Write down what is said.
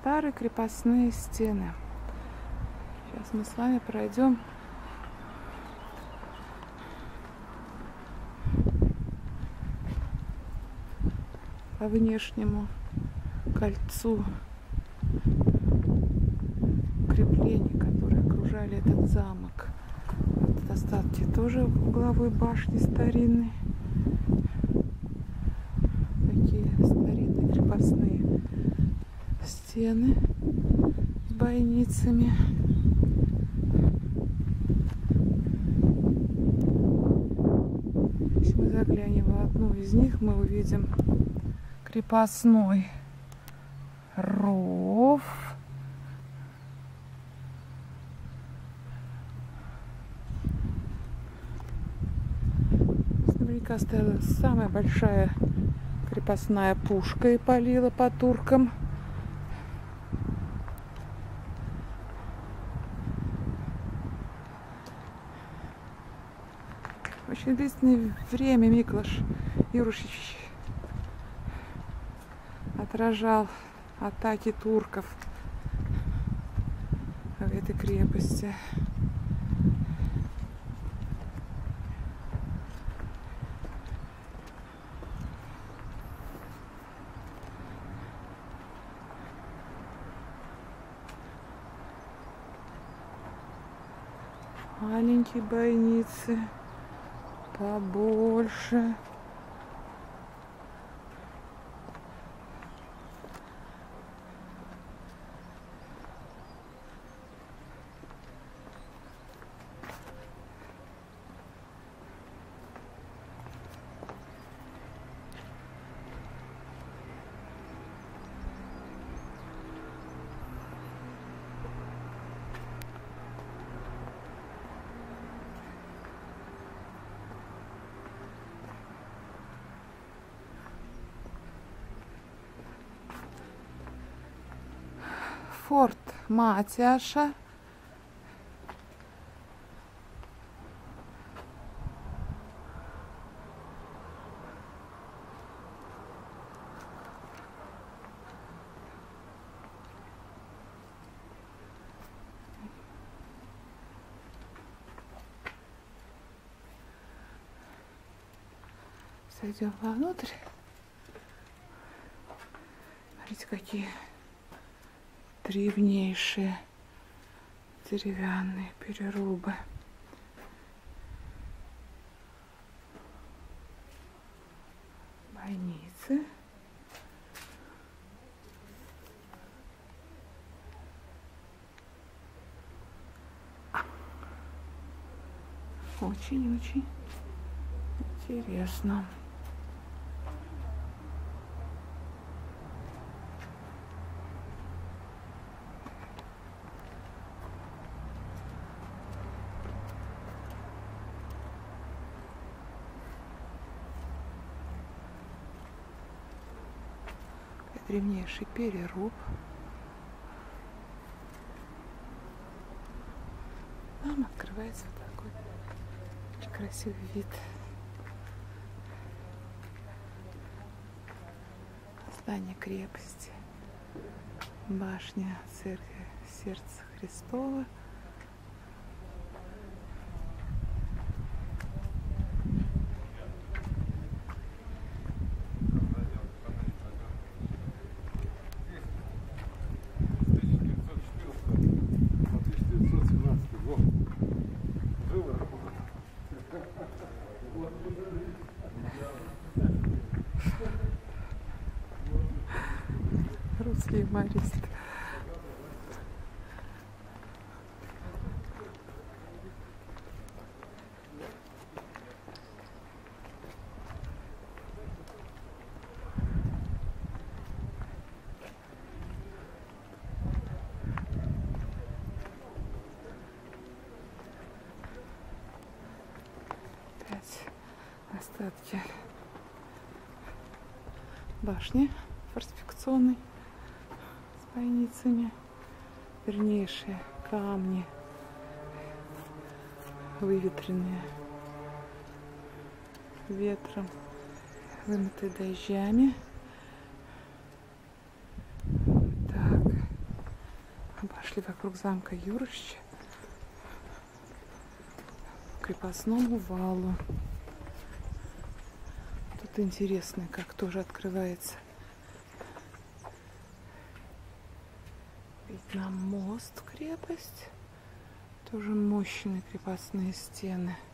Старые крепостные стены. Сейчас мы с вами пройдем по внешнему кольцу укреплений, которые окружали этот замок. Вот остатки тоже угловой башни старинной. Такие старинные крепостные стены с бойницами. Если мы заглянем в одну из них, мы увидим крепостной ров. Наверняка стояла самая большая крепостная пушка и палила по туркам. Очень длительное время Миклош Юрушич отражал атаки турков в этой крепости. Маленькие бойницы, побольше. Форт Матяша. Зайдем вовнутрь. Смотрите, какие древнейшие деревянные перерубы. Бойницы. Очень-очень интересно. Древнейший переруб. Там открывается вот такой очень красивый вид. Здание крепости. Башня церкви Сердца Христова. Русский юморист. Опять остатки башни фортификационной с бойницами, вернейшие камни, выветренные ветром, вымытые дождями. Так. прошли вокруг замка Юрыща к крепостному валу. Тут интересно, как тоже открывается вид на мост, крепость. Тоже мощные крепостные стены.